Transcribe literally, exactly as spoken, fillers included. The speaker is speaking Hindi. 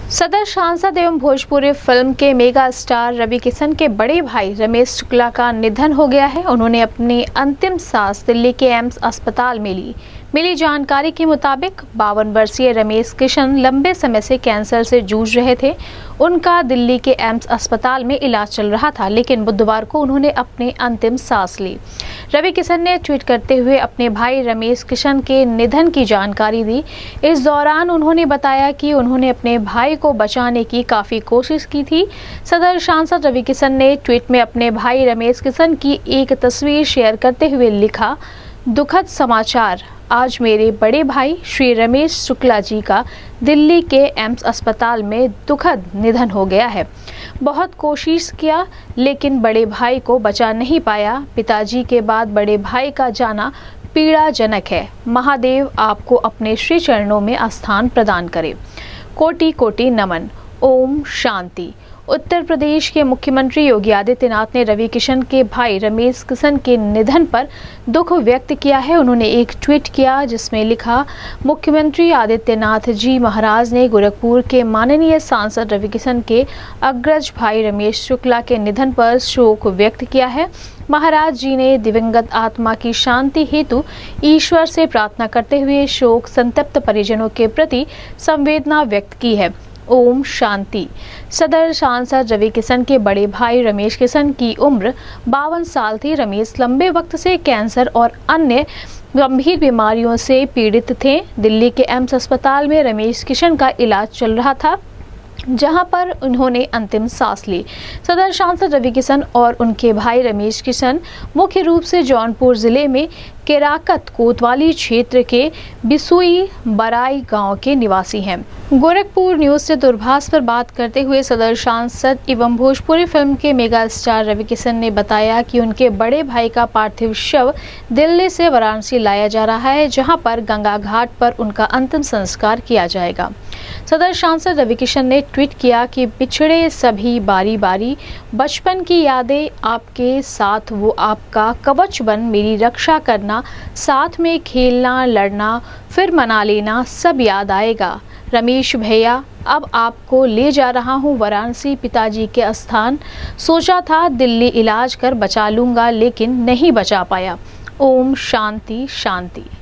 सदर सांसद एवं भोजपुरी फिल्म के मेगा स्टार रवि किशन के बड़े भाई रमेश शुक्ला का निधन हो गया है। उन्होंने अपनी अंतिम सांस दिल्ली के एम्स अस्पताल में ली। मिली जानकारी के मुताबिक बावन वर्षीय रमेश किशन लंबे समय से कैंसर से जूझ रहे थे। उनका दिल्ली के एम्स अस्पताल में इलाज चल रहा था, लेकिन बुधवार को उन्होंने अपनी अंतिम सांस ली। रवि किशन ने ट्वीट करते हुए अपने भाई रमेश किशन के निधन की जानकारी दी। इस दौरान उन्होंने बताया कि उन्होंने अपने भाई को बचाने की काफी कोशिश की थी। सदर सांसद रवि किशन ने ट्वीट में अपने भाई रमेश किशन की एक तस्वीर शेयर करते हुए लिखा, दुखद समाचार, आज मेरे बड़े भाई श्री रमेश शुक्ला जी का दिल्ली के एम्स अस्पताल में दुखद निधन हो गया है। बहुत कोशिश किया लेकिन बड़े भाई को बचा नहीं पाया। पिताजी के बाद बड़े भाई का जाना पीड़ाजनक है। महादेव आपको अपने श्री चरणों में स्थान प्रदान करे। कोटि कोटि नमन। ओम शांति। उत्तर प्रदेश के मुख्यमंत्री योगी आदित्यनाथ ने रवि किशन के भाई रमेश किशन के निधन पर दुख व्यक्त किया है। उन्होंने एक ट्वीट किया जिसमें लिखा, मुख्यमंत्री आदित्यनाथ जी महाराज ने गोरखपुर के माननीय सांसद रवि किशन के अग्रज भाई रमेश शुक्ला के निधन पर शोक व्यक्त किया है। महाराज जी ने दिवंगत आत्मा की शांति हेतु ईश्वर से प्रार्थना करते हुए शोक संतप्त परिजनों के प्रति संवेदना व्यक्त की है। ओम शांति। सदर सांसद रवि किशन के बड़े भाई रमेश किशन की उम्र बावन साल थी। रमेश लंबे वक्त से कैंसर और अन्य गंभीर बीमारियों से पीड़ित थे। दिल्ली के एम्स अस्पताल में रमेश किशन का इलाज चल रहा था, जहां पर उन्होंने अंतिम सांस ली। सदर सांसद रवि किशन और उनके भाई रमेश किशन मुख्य रूप से जौनपुर जिले में केराकत कोतवाली क्षेत्र के बिसुई बराई गांव के निवासी हैं। गोरखपुर न्यूज से दूरभाष पर बात करते हुए सदर सांसद एवं भोजपुरी फिल्म के मेगा स्टार रवि किशन ने बताया कि उनके बड़े भाई का पार्थिव शव दिल्ली से वाराणसी लाया जा रहा है, जहां पर गंगा घाट पर उनका अंतिम संस्कार किया जाएगा। सदर सांसद रवि किशन ने ट्वीट किया कि पिछड़े सभी बारी बारी बचपन की यादें आपके साथ, वो आपका कवच बन मेरी रक्षा करना, साथ में खेलना, लड़ना, फिर मना लेना, सब याद आएगा। रमेश भैया, अब आपको ले जा रहा हूँ वाराणसी पिताजी के स्थान। सोचा था दिल्ली इलाज कर बचा लूंगा, लेकिन नहीं बचा पाया। ओम शांति शांति।